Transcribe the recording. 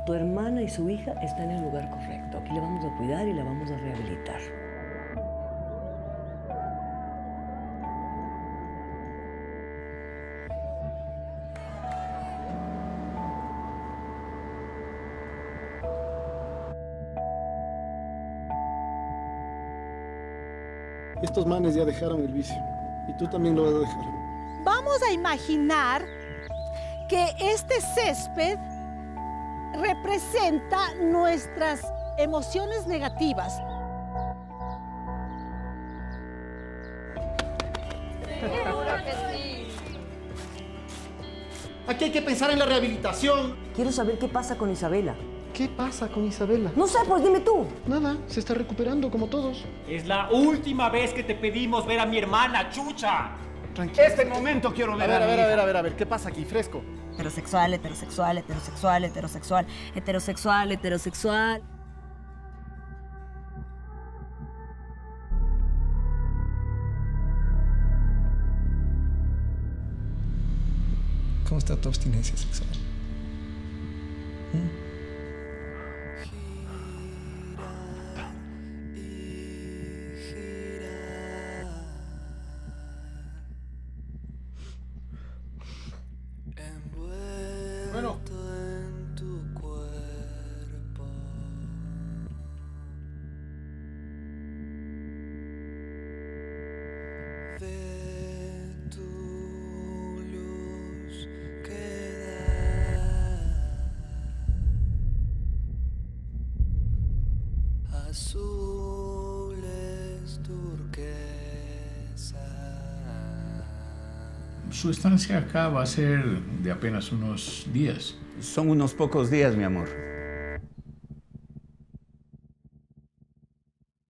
Tu hermana y su hija están en el lugar correcto. Aquí la vamos a cuidar y la vamos a rehabilitar. Estos manes ya dejaron el vicio. Y tú también lo vas a dejar. Vamos a imaginar que este césped representa nuestras emociones negativas. Seguro que sí. Aquí hay que pensar en la rehabilitación. Quiero saber qué pasa con Isabela. ¿Qué pasa con Isabela? No sé, pues dime tú. Nada, se está recuperando como todos. Es la última vez que te pedimos ver a mi hermana, chucha. Tranquilo. Este momento quiero ver a ver, ¿qué pasa aquí? Fresco. Heterosexual, heterosexual, heterosexual, heterosexual, heterosexual, heterosexual. ¿Cómo está tu abstinencia sexual? Bueno. Azules turquesa. Su estancia acá va a ser de apenas unos días. Son unos pocos días, mi amor.